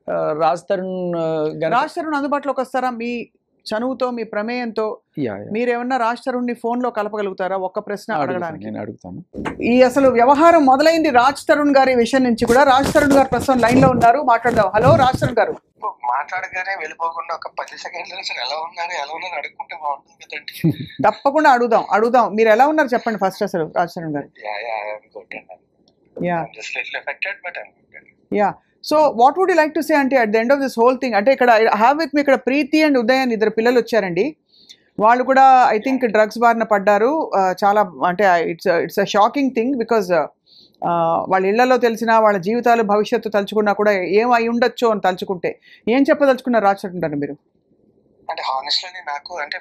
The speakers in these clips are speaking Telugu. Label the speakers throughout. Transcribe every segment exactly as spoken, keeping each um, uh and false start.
Speaker 1: రాజ్ తరుణ్ గారు
Speaker 2: రాజ్ తరుణ్ అందుబాటులోకి వస్తారా మీ చనువుతో మీ ప్రమేయంతో? మీరేమన్నా రాజ్ తరుణ్ ని ఫోన్ లో కలపగలుగుతారా ఒక్క ప్రశ్న అడగడానికి?
Speaker 1: నేను అడుగుతాను.
Speaker 2: ఈ అసలు వ్యవహారం మొదలైంది రాజ్ తరుణ్ గారి విషయం నుంచి కూడా. రాజ్ తరుణ్ గారు ప్రస్తుతం లైన్ లో ఉన్నారు, మాట్లాడదాం. హలో రాజ్ తరుణ్ గారు.
Speaker 3: మాట్లాడగానే వెళ్ళిపోకుండా ఒక పది సెకండ్లు ఎలా ఉన్నారు ఎలా ఉన్నారు అడుగుకుంటే బాగుంటుంది కదండి.
Speaker 2: తప్పకుండా అడుగుదాం అడుగుదాం మీరు ఎలా ఉన్నారు చెప్పండి ఫస్ట్ అసలు రాజ్ తరుణ్ గారు. Yeah so what would you like to say అంటే at the end of this whole thing, అంటే ఇక్కడ హ్యావ్ విత్ మీ ఇక్కడ ప్రీతి అండ్ ఉదయ్ అని ఇద్దరు పిల్లలు వచ్చారండి. వాళ్ళు కూడా ఐ థింక్ డ్రగ్స్ బారిన పడ్డారు. చాలా అంటే it's it's a shocking thing because వాళ్ళ ఇళ్లలో తెలిసిన వాళ్ళ జీవితాలు భవిష్యత్తు తలుచుకున్నా కూడా ఏం అయి ఉండొచ్చు అని తలుచుకుంటే ఏం చెప్పదలుచుకున్నారు రాజ్ తరుణ్ గారు మీరు?
Speaker 3: అంటే హానెస్ట్లీ నాకు అంటే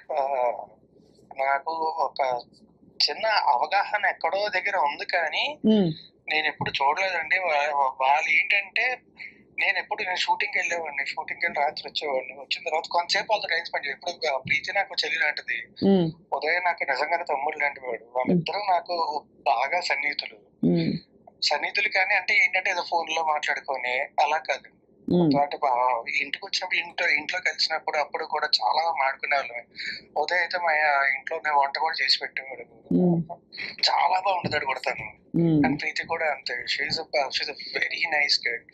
Speaker 3: నాకు ఒక చిన్న అవగాహన ఎక్కడో దగ్గర ఉంది కానీ నేను ఎప్పుడు చూడలేదండి. వాళ్ళు ఏంటంటే నేను ఎప్పుడు నేను షూటింగ్కి వెళ్ళేవాడిని, షూటింగ్కి వెళ్ళి రాత్రి వచ్చేవాడిని. వచ్చిన తర్వాత కొంతసేపు వాళ్ళతో టైం స్పెండ్ చేయాలి. ఇప్పుడు ప్రీతి నాకు చెల్లి లాంటిది, ఉదయం నాకు నిజంగానే తమ్ముడు లాంటి వాడు. వాళ్ళిద్దరూ నాకు బాగా సన్నిహితులు సన్నిహితులు కానీ అంటే ఏంటంటే ఏదో ఫోన్ లో మాట్లాడుకొని అలా కాదు. అంటే ఇంటికి వచ్చినప్పుడు ఇంట్లో ఇంట్లో కలిసినప్పుడు అప్పుడు కూడా చాలా మాడుకునే వాళ్ళం. ఉదయం అయితే మా ఇంట్లో వంట కూడా చేసి పెట్టేవాడు, చాలా బాగుండేది కూడా తను. అండ్ ప్రీతి కూడా అంతే, she's she's very nice girl.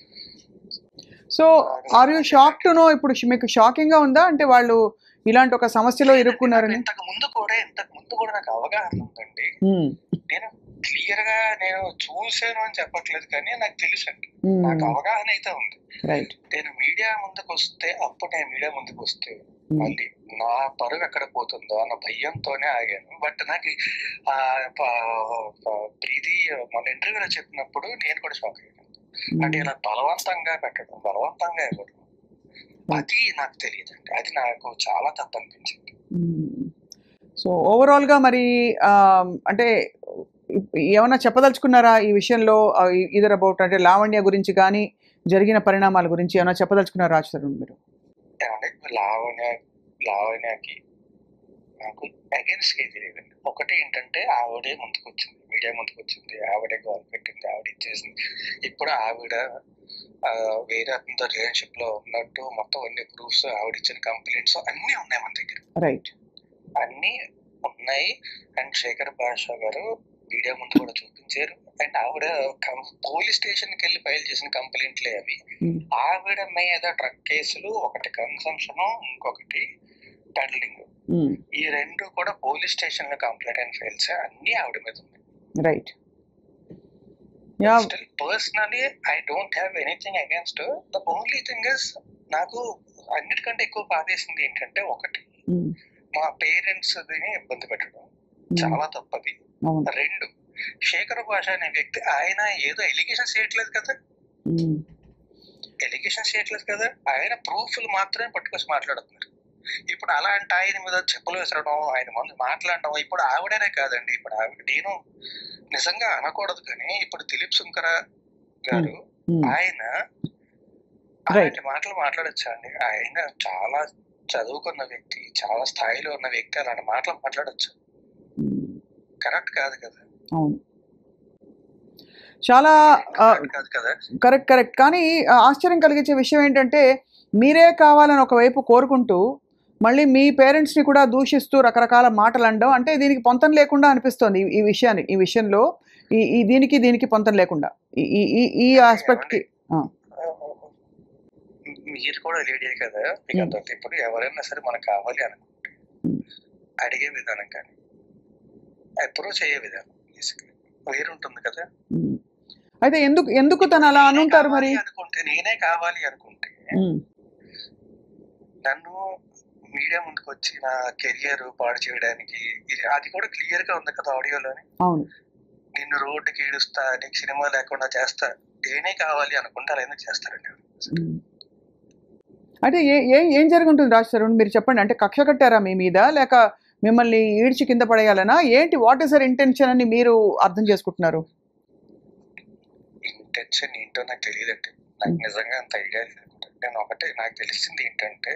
Speaker 2: So are you shock to know, ఇప్పుడు మీకు షాకింగ్ గా ఉందా అంటే వాళ్ళు ఇలాంటి ఒక సమస్యలో ఇరుక్కున్నారని?
Speaker 3: ఇంతకు ముందు కూడా ఇంతకు ముందు కూడా నాకు అవగాహన ఉందండి. నేను క్లియర్ గా నేను చూసాను అని చెప్పట్లేదు కానీ నాకు తెలుసు అండి, నాకు అవగాహన అయితే ఉంది. నేను మీడియా ముందుకు వస్తే అప్పుడు నేను మీడియా ముందుకు వస్తే మళ్ళీ నా పరువు ఎక్కడ పోతుందో అన్న భయంతోనే ఆగాను. బట్ నాకు ఆ ప్రీతి మన ఇంటర్వ్యూలో చెప్పినప్పుడు నేను కూడా షాక్ అయ్యాను. అంటే ఇలా బలవంతంగా పెట్టడం, బలవంతంగా ఇవ్వడం, అది నాకు తెలియదండి, అది నాకు చాలా తప్పు అనిపించింది.
Speaker 2: సో ఓవరాల్ గా మరి అంటే ఏమన్నా చెప్పదలుచుకున్నారా ఈ విషయంలో, ఇదర్ అబౌట్ అంటే లావణ్య గురించి కానీ జరిగిన పరిణామాల గురించి ఏమైనా చెప్పదలుచుకున్నారా రాజ్ తరుణ్ మీరు?
Speaker 3: లావణ్య లావణ్యకి నాకు అగేన్స్ట్ గా తెలియదండి. ఒకటి ఏంటంటే ఆవిడే ముందుకు వచ్చింది, మీడియా ముందుకు వచ్చింది, ఆవిడే గోల్ పెట్టింది, ఆవిడ ఇచ్చేసింది. ఇప్పుడు ఆవిడ వేరే అతనితో రిలేషన్షిప్ లో ఉన్నట్టు మొత్తం అన్ని ప్రూఫ్స్, ఆవిడ ఇచ్చిన కంప్లైంట్స్ అన్ని ఉన్నాయి మన దగ్గర,
Speaker 2: రైట్
Speaker 3: అన్ని ఉన్నాయి. అండ్ శేఖర్ భాషా గారు మీడియా ముందు కూడా చూపించారు. అండ్ ఆవిడ పోలీస్ స్టేషన్ కి వెళ్ళి ఫైల్ చేసిన కంప్లైంట్లే అవి. ఆవిడ మీద డ్రగ్ కేసులు, ఒకటి కన్సంప్షన్, ఇంకొకటి పెడలింగ్, ఈ రెండు కూడా పోలీస్ స్టేషన్ లో కంప్లైంట్ అండ్ ఫైల్స్ అన్ని ఆవిడ మీద ఉన్నాయి.
Speaker 2: Right.
Speaker 3: Still personally I don't have anything against. The only thing is నాకు అన్నిటికంటే ఎక్కువ బాధేసింది ఏంటంటే, ఒకటి మా పేరెంట్స్ ఇబ్బంది పెట్టడం చాలా తప్పది. రెండు, శేఖర్ భాష అనే వ్యక్తి ఆయన ఏదో ఎలిగేషన్స్ చేయట్లేదు కదా, ఎలిగేషన్స్ చేయట్లేదు కదా, ఆయన ప్రూఫ్లు మాత్రమే పట్టుకొచ్చి మాట్లాడుతున్నారు. ఇప్పుడు అలాంటి ఆయన మీద చెప్పులు విసరడం, ఆయన ముందు మాట్లాడడం, ఇప్పుడు ఆవిడనే కాదండి, ఇప్పుడు ఆవిడ నేను నిజంగా అనకూడదు కానీ ఇప్పుడు దిలీప్ శంకర గారు ఆయన అలాంటి మాటలు మాట్లాడచ్చా అండి? ఆయన చాలా చదువుకున్న వ్యక్తి, చాలా స్థాయిలో ఉన్న వ్యక్తి అలాంటి మాటలు మాట్లాడచ్చు? కరెక్ట్ కాదు కదా.
Speaker 2: అవును, చాలా కరెక్ట్ కరెక్ట్ కానీ ఆశ్చర్యం కలిగించే విషయం ఏంటంటే, మీరే కావాలని ఒకవైపు కోరుకుంటూ మళ్ళీ మీ పేరెంట్స్ని కూడా దూషిస్తూ రకరకాల మాటలు అనడం, అంటే దీనికి పొంతం లేకుండా అనిపిస్తోంది ఈ విషయాన్ని ఈ విషయంలో ఈ దీనికి దీనికి పొంతం లేకుండా ఈ ఈ ఆస్పెక్ట్కి.
Speaker 3: మీరు కూడా లేడీ కదా, మీకు అంత ఇప్పుడు ఎవరైనా సరే మనకు కావాలి అనుకుంటే అడిగే విధానం కానీ అప్రోచ్ అయ్యే విధానం వేరుంటుంది కదా.
Speaker 2: అయితే ఎందుకు ఎందుకు తను అలా అనుంటారు మరి
Speaker 3: అనుకుంటే, నేనే కావాలి అనుకుంటే నన్ను మీడియా ముందుకు వచ్చి నా కెరియర్ పాడు చేయడానికి, అది కూడా క్లియర్ గా ఉంది కదా ఆడియోలోని,
Speaker 2: అవును,
Speaker 3: నిన్ను రోడ్డుకి ఈడుస్తా, నీకు సినిమా లేకుండా చేస్తా, నేనే కావాలి అనుకుంటే అలా ఎందుకు చేస్తారండి?
Speaker 2: అంటే ఏ ఏం జరుగుంటుంది రాజ్ తరుణ్ మీరు చెప్పండి. అంటే కక్ష కట్టారా మీ మీద, లేక మిమ్మల్ని ఈడ్చి కింద పడేయాలనా ఏంటి? వాట్ ఈస్ యర్ ఇంటెన్షన్ అని మీరు అర్థం చేసుకుంటున్నారు?
Speaker 3: ఇంటెన్షన్ ఏంటో నాకు తెలియదండి, నాకు నిజంగా అంత ఐడియా లేదు. నేను ఒకటే నాకు తెలిసింది ఏంటంటే,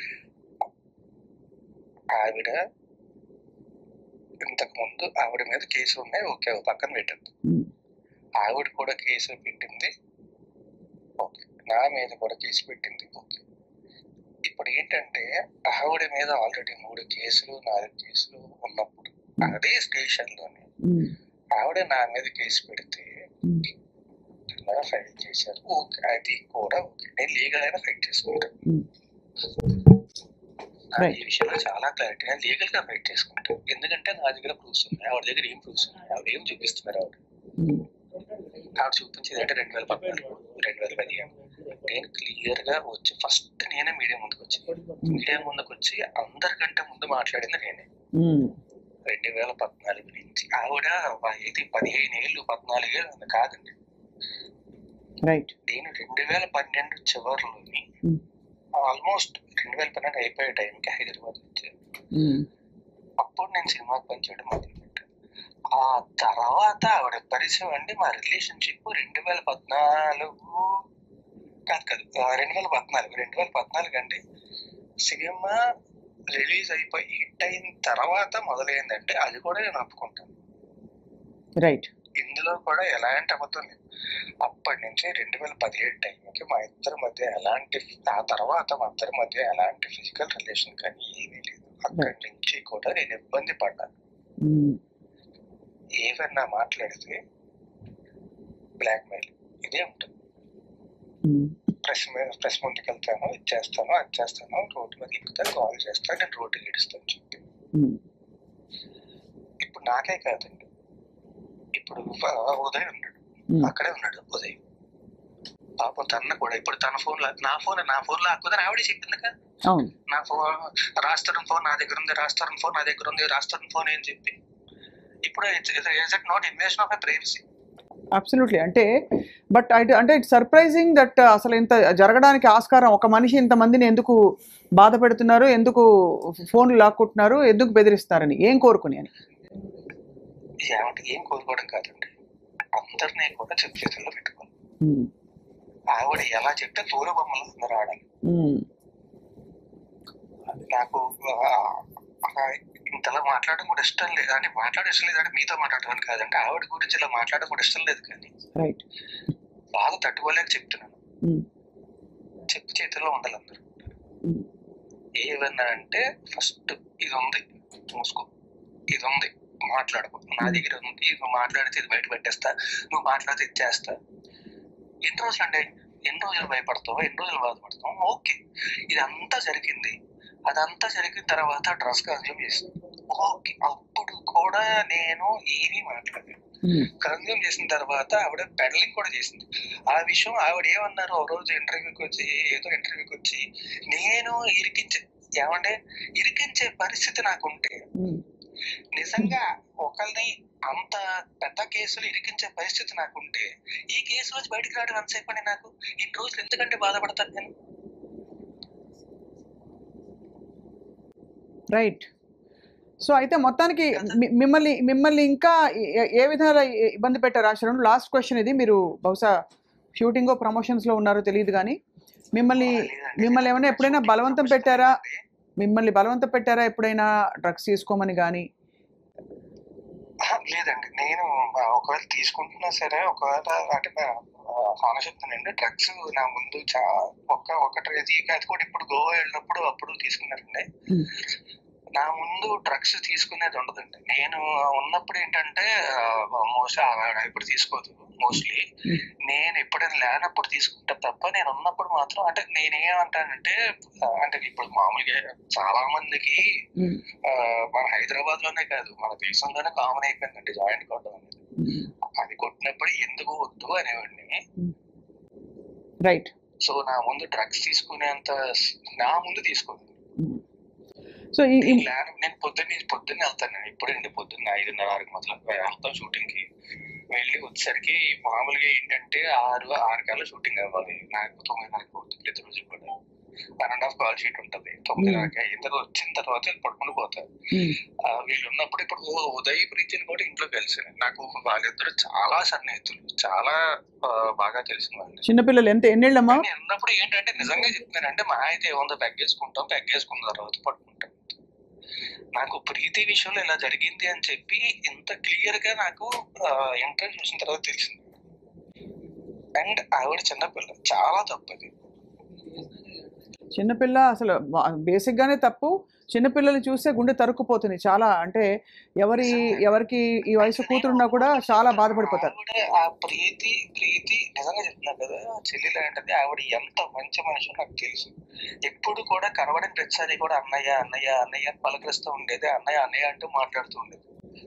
Speaker 3: ఆవిడ ఇంతకు ముందు ఆవిడ మీద కేసులు ఉన్నాయి, ఓకే పక్కన పెట్టింది. ఆవిడ కూడా కేసులు పెట్టింది, ఓకే నా మీద కూడా కేసు పెట్టింది. ఓకే, ఇప్పుడు ఏంటంటే ఆవిడ మీద ఆల్రెడీ మూడు కేసులు నాలుగు కేసులు ఉన్నప్పుడు అదే స్టేషన్ లోనే ఆవిడ నా మీద కేసు పెడితే ఫైల్ చేశారు. ఓకే, అది కూడా ఓకే, నేను లీగల్ అయినా ఫైట్ చేసుకుంటాను. ఈ విషయంలో చాలా క్లారిటీ, నేను లీగల్ గా ఫైట్ చేసుకుంటాను. ఎందుకంటే నా దగ్గర ప్రూఫ్స్ ఉన్నాయి, ఆవిడ దగ్గర ఏం ప్రూఫ్స్ ఉన్నాయి, ఆవిడ ఏం చూపిస్తున్నారు. ఆవిడ ఆవిడ చూపించేది అంటే రెండు వేల పద్నాలుగు రెండు వేల పదిహేను నేను క్లియర్ గా వచ్చి ఫస్ట్ నేనే మీడియా ముందుకు వచ్చి మీడియా ముందుకు వచ్చి అందరికంటే ముందు మాట్లాడింది నేనే. రెండు వేల పద్నాలుగు నుంచి ఆవిడ ఇది పదిహేను ఏళ్ళు పద్నాలుగు ఏళ్ళు కాదండి. నేను రెండు వేల పన్నెండు చివరిలోని ఆల్మోస్ట్ రెండు వేల పన్నెండు అయిపోయే టైంకి హైదరాబాద్ వచ్చాను. అప్పుడు నేను సినిమాకి పనిచేయడం మొదలుపెట్టాను. ఆ తర్వాత ఆవిడ పరిచయం అండి మా రిలేషన్షిప్ రెండు వేల పద్నాలుగు కాదు కాదు రెండు వేల పద్నాలుగు రెండు వేల పద్నాలుగు అండి సినిమా రిలీజ్ అయిపోయి హిట్ అయిన తర్వాత మొదలైందంటే అది కూడా నేను ఒప్పుకుంటాను.
Speaker 2: రైట్,
Speaker 3: ఇందులో కూడా ఎలాంటి అబద్ధం లేదు. అప్పటి నుంచి రెండు వేల పదిహేడు టైంకి మా ఇద్దరి మధ్య ఎలాంటి, ఆ తర్వాత మా ఇద్దరి మధ్య ఎలాంటి ఫిజికల్ రిలేషన్ కానీ ఏమీ లేదు. అక్కడి నుంచి కూడా నేను ఇబ్బంది పడ్డాను. ఏవన్నా మాట్లాడితే బ్లాక్ మెయిల్ ఇదే ఉంటుంది. ప్రెస్ ప్రెస్ ముందుకు వెళ్తాను, ఇది చేస్తాను, అది చేస్తాను, రోడ్డు మీద ఎక్కుతాను, కాల్ చేస్తాను, నేను రోడ్డు గీడుస్తాను చెప్పి. ఇప్పుడు నాకే కాదండి, ఇప్పుడు ఉదయ్ ఉన్నాడు, అక్కడే ఉన్నాడు ఉదయ్ పాపం, తన కూడా ఇప్పుడు తన ఫోన్ నా ఫోన్ నా ఫోన్ లాక్కుదని ఆవిడే చెప్పింది కదా. నా ఫోన్ రాస్తారన్ ఫోన్ నా దగ్గర ఉంది, రాస్తారన్ ఫోన్ నా దగ్గర ఉంది, రాస్తారన్ ఫోన్ ఏం చెప్పి ఇప్పుడు is it not invasion of a privacy?
Speaker 2: Absolutely. అంటే బట్ అంటే ఇట్స్ సర్ప్రైజింగ్ దట్ అసలు ఇంత జరగడానికి ఆస్కారం, ఒక మనిషి ఇంతమందిని ఎందుకు బాధ పెడుతున్నారు, ఎందుకు ఫోన్లు లాక్కుంటున్నారు, ఎందుకు బెదిరిస్తారని, ఏం కోరుకుని అని.
Speaker 3: ఏమంటే ఏం కోరుకోవడం కాదండి, అందరినీ కూడా చెప్పు చేతుల్లో పెట్టుకోవాలి. ఆవిడ ఎలా చెప్తే తోల బొమ్మలు అందరూ ఆడాలి. నాకు ఇంతలా మాట్లాడడం కూడా ఇష్టం లేదు, అంటే మాట్లాడడం ఇష్టం లేదు అంటే మీతో మాట్లాడడం కాదండి, ఆవిడ గురించి ఇలా మాట్లాడడం కూడా ఇష్టం లేదు. కానీ బాగా తట్టుకోలేక చెప్తున్నాను, చెప్పు చేతుల్లో ఉండాలి అందరూ. ఏమన్నా అంటే ఫస్ట్ ఇది ఉంది మూసుకో, ఇది ఉంది మాట్లాడుకో, నా దగ్గర ఉంది, నువ్వు మాట్లాడితే ఇది బయట పెట్టేస్తా, నువ్వు మాట్లాడితే ఇది చేస్తా. ఎన్ని రోజులు అంటే ఎన్ని రోజులు భయపడతావు, ఎన్ని రోజులు బాధపడతావు. ఓకే, ఇదంతా జరిగింది, అదంతా జరిగిన తర్వాత డ్రగ్స్ కన్జ్యూమ్ చేసింది. ఓకే, అప్పుడు కూడా నేను ఏమీ మాట్లాడాను. కన్జ్యూమ్ చేసిన తర్వాత ఆవిడ పెడలింగ్ కూడా చేసింది. ఆ విషయం ఆవిడ ఏమన్నారు, ఒక రోజు ఇంటర్వ్యూకి వచ్చి ఏదో ఇంటర్వ్యూకి వచ్చి నేను ఇరికించే ఏమంటే ఇరికించే పరిస్థితి నాకుంటే, నిజంగా ఒకరిని అంత పెద్ద కేసులు ఇరికించే పరిస్థితి నాకుంటే ఈ కేసు రోజు బయటకు రావడం ఎంతసేపు అండి? నాకు ఇన్ని రోజులు ఎందుకంటే బాధపడతాను నేను.
Speaker 2: రైట్. సో అయితే మొత్తానికి మిమ్మల్ని మిమ్మల్ని ఇంకా ఏ విధంగా ఇబ్బంది పెట్టారు ఆశ్రమం? లాస్ట్ క్వశ్చన్ ఇది, మీరు బహుశా షూటింగ్ ప్రమోషన్స్ లో ఉన్నారో తెలియదు కానీ మిమ్మల్ని మిమ్మల్ని ఏమైనా ఎప్పుడైనా బలవంతం పెట్టారా? మిమ్మల్ని బలవంతం పెట్టారా ఎప్పుడైనా డ్రగ్స్ తీసుకోమని కానీ?
Speaker 3: లేదండి, నేను ఒకవేళ తీసుకుంటున్నా సరే, ఒకవేళ అంటే హానెస్ట్ చెప్తానండి, డ్రగ్స్ నా ముందు చా ఒక్క ఒకటి అది కూడా ఇప్పుడు గోవా వెళ్ళినప్పుడు అప్పుడు తీసుకున్నారండి. నా ముందు డ్రగ్స్ తీసుకునేది ఉండదండి. నేను ఉన్నప్పుడు ఏంటంటే మోస్ట్లీ ఇప్పుడు తీసుకోదు, మోస్ట్లీ నేను ఎప్పుడైనా లేనప్పుడు తీసుకుంటా తప్ప, నేను ఉన్నప్పుడు మాత్రం అంటే నేనేమంటానంటే, అంటే ఇప్పుడు మామూలుగా చాలా మందికి మన హైదరాబాద్ లోనే కాదు మన దేశంలోనే కామన్ అయిపోయిందండి జాయింట్ కొట్టడం అనేది. అది కొట్టినప్పుడు ఎందుకు వద్దు అనేవాడిని.
Speaker 2: రైట్.
Speaker 3: సో నా ముందు డ్రగ్స్ తీసుకునేంత నా ముందు తీసుకోదు.
Speaker 2: సో
Speaker 3: నేను పొద్దున్న పొద్దున్నే వెళ్తాను, ఇప్పుడండి పొద్దున్న ఐదున్నర ఆరుకి మొదలు వెళ్తాం షూటింగ్ కి. వెళ్ళి వచ్చేసరికి మామూలుగా ఏంటంటే ఆరు ఆరు కల్లా షూటింగ్ అవ్వాలి. నాకు తొమ్మిదిన్నరకి పోతుంది ప్రతి రోజు కూడా. One and half call sheet ఉంటుంది. తొమ్మిదిన్నరకి అయిన తర్వాత వచ్చిన తర్వాత పడుకుని పోతారు. వీళ్ళు ఉన్నప్పుడు ఇప్పుడు ఉదయ్ ప్రీతిని కూడా ఇంట్లో కలిసాను. నాకు వాళ్ళిద్దరు చాలా సన్నిహితులు, చాలా బాగా తెలిసిన వాళ్ళు.
Speaker 2: చిన్నపిల్లలు ఎంత ఎన్నేళ్ళమ్మా?
Speaker 3: ఉన్నప్పుడు ఏంటంటే నిజంగా చెప్తున్నానంటే మా అయితే ఏముందో పెగ్గేసుకుంటాం, పెగ్గేసుకున్న తర్వాత పడుకుంటాం. నాకు ప్రీతి విషయంలో ఇలా జరిగింది అని చెప్పి ఇంత క్లియర్ గా నాకు ఇంటర్వ్యూ చూసిన తర్వాత తెలిసింది. అండ్ ఆవిడ చిన్నపిల్ల, చాలా తప్పది.
Speaker 2: చిన్నపిల్ల అసలు బేసిక్ గానే తప్పు. చిన్నపిల్లలు చూస్తే గుండె తరుక్కుపోతుంది చాలా. అంటే ఎవరి ఎవరికి ఈ వయసు కూతురున్నా కూడా చాలా బాధపడిపోతారు.
Speaker 3: ఆవిడ ఆ ప్రీతి ప్రీతి నిజంగా చెప్తున్నా కదా, చెల్లి లాంటిది. ఆవిడ ఎంత మంచి మనిషి నాకు తెలుసు. ఎప్పుడు కూడా కనబడిన ప్రతిసారి కూడా అన్నయ్య అన్నయ్య అన్నయ్య అని పలకరిస్తూ ఉండేది, అన్నయ్య అన్నయ్య అంటూ మాట్లాడుతూ ఉండేది.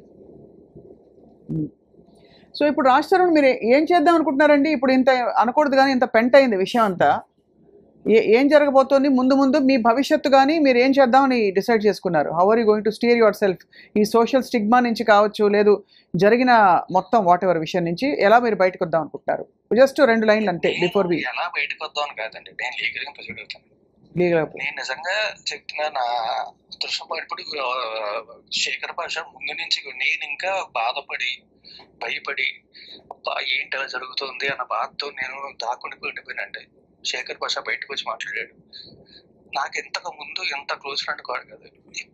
Speaker 2: సో ఇప్పుడు రాజ్ తరుణ్ మీరు ఏం చేద్దాం అనుకుంటున్నారండి? ఇప్పుడు ఇంత అనకూడదు కానీ ఇంత పెంట అయింది విషయం అంతా. ఏ ఏం జరగబోతోంది ముందు ముందు మీ భవిష్యత్తు కానీ మీరు ఏం చేద్దామని డిసైడ్ చేసుకున్నారు? How are you going to steer yourself? ఈ సోషల్ స్టిగ్మా నుంచి కావచ్చు, లేదు జరిగిన మొత్తం వాట్ ఎవర్ విషయం నుంచి ఎలా మీరు బయటకు వద్దాం అనుకుంటున్నారు? జస్ట్ రెండు లైన్లు అంతే బిఫోర్ వి.
Speaker 3: ఎలా బయటకు వద్దాం అని కాదండి, నేను లీగల్ గా ప్రొసీడ్ అవుతాను.
Speaker 2: లీగల్
Speaker 3: నేను నిజంగా చెప్తున్నా, నా దృశ్యం ఇప్పుడు శేఖర్ భాష ముందు నుంచి నేను ఇంకా బాధపడి భయపడి ఏంటి అలా జరుగుతుంది అన్న బాధతో నేను దాక్కుని ఉండిపోయినండి. శేఖర్ భాష బయటకు వచ్చి మాట్లాడాడు. నాకు ఇంతకు ముందు ఎంత క్లోజ్ ఫ్రెండ్ కాదు కదా,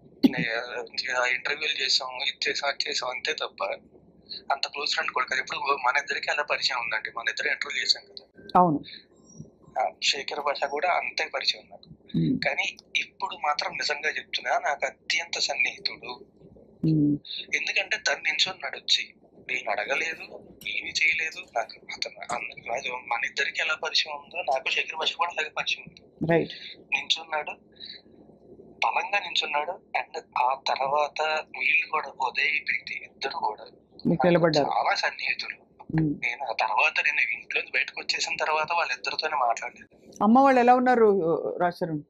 Speaker 3: ఇంటర్వ్యూలు చేసాం, ఇది చేసాం, అది చేసాం అంతే తప్ప అంత క్లోజ్ ఫ్రెండ్ కూడా కదా. ఇప్పుడు మన ఇద్దరికి అలా పరిచయం ఉందండి, మన ఇద్దరు ఇంటర్వ్యూ చేసాం కదా.
Speaker 2: అవును,
Speaker 3: శేఖర్ భాష కూడా అంతే పరిచయం నాకు. కానీ ఇప్పుడు మాత్రం నిజంగా చెప్తున్నా, నాకు అత్యంత సన్నిహితుడు. ఎందుకంటే తను నించున్నాడు వచ్చి, నేను అడగలేదు, ఏమీ చేయలేదు. నాకు అతను మన ఇద్దరికి ఎలా పరిచయం ఉందో నాకు శేఖర్ భాష కూడా అలాగే పరిచయం ఉంది. నించున్నాడు, బలంగా నించున్నాడు. అండ్ ఆ తర్వాత వీళ్ళు కూడా ఉదయ్ ప్రీతి ఇద్దరు కూడా చాలా సన్నిహితులు. నేను ఆ తర్వాత నేను ఇంట్లో బయటకు వచ్చేసిన తర్వాత వాళ్ళిద్దరితోనే మాట్లాడలేదు.
Speaker 2: అమ్మ వాళ్ళు ఎలా ఉన్నారు రాజ్ తరుణ్?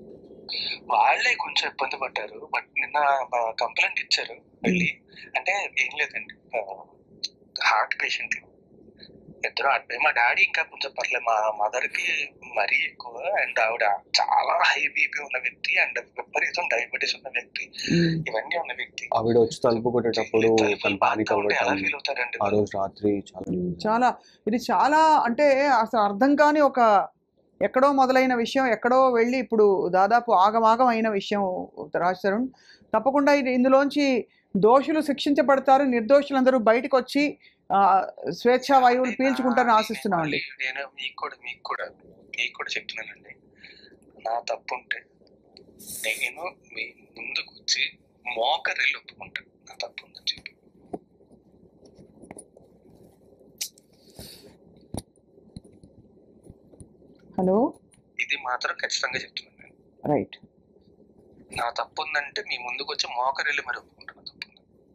Speaker 3: వాళ్ళే కొంచెం ఇబ్బంది పడ్డారు. బట్ నిన్న కంప్లైంట్ ఇచ్చారు వెళ్ళి. అంటే ఏం లేదండి, హార్ట్ పేషెంట్ ఇద్దరు. మా డాడీ ఇంకా కొంచెం పర్లేదు, మా మదర్ కి మరీ ఎక్కువ. అండ్ ఆవిడ చాలా హై బీపీ ఉన్న వ్యక్తి అండ్ విపరీతం డయాబెటీస్ ఉన్న వ్యక్తి, ఇవన్నీ ఉన్న వ్యక్తి.
Speaker 1: ఆవిడ వచ్చి తలుపు కొట్టేటప్పుడు
Speaker 3: ఎలా ఫీల్ అవుతారండి
Speaker 1: ఆ రోజు రాత్రి?
Speaker 2: చాలా ఇది చాలా అంటే అసలు అర్థం కాని ఒక ఎక్కడో మొదలైన విషయం ఎక్కడో వెళ్ళి ఇప్పుడు దాదాపు ఆగమాగం అయిన విషయం రాజ్ తరుణ్. తప్పకుండా ఇది ఇందులోంచి దోషులు శిక్షించబడతారు, నిర్దోషులందరూ బయటకు వచ్చి స్వేచ్ఛా వాయువులు పీల్చుకుంటారని ఆశిస్తున్నామండి.
Speaker 3: నేను మీకు కూడా మీకు కూడా మీకు కూడా చెప్తున్నానండి, నా తప్పు ఉంటే నేను మీ ముందుకు వచ్చి మోకరిల్లు ఒప్పుకుంటాను నా తప్పు ఉందని చెప్పి.
Speaker 2: హలో,
Speaker 3: ఇది మాత్రం ఖచ్చితంగా చెప్తున్నాను.
Speaker 2: రైట్,
Speaker 3: నా తప్పు ఉందంటే మీ ముందుకు వచ్చి మోకరిల్లు మరి ఒప్పుకుంటాను తప్పు.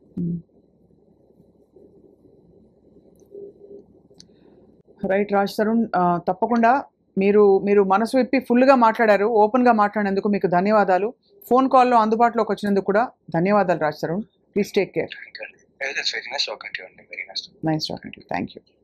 Speaker 2: రైట్ రాజ్ తరుణ్, తప్పకుండా మీరు మీరు మనసు విప్పి ఫుల్గా మాట్లాడారు, ఓపెన్గా మాట్లాడినందుకు మీకు ధన్యవాదాలు. ఫోన్ కాల్లో అందుబాటులోకి వచ్చినందుకు కూడా ధన్యవాదాలు Raj Tarun. Please take care.
Speaker 3: Very nice talking to you.
Speaker 2: Nice talking to you. Thank you.